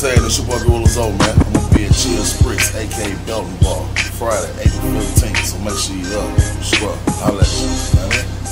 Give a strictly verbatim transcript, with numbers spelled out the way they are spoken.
saying? It's your boy Gorilla Zoe, man. I'm gonna be at Chill Spritz, aka Belton Bar, Friday, April fifteenth. So make sure you up. Scrub. Holla at you.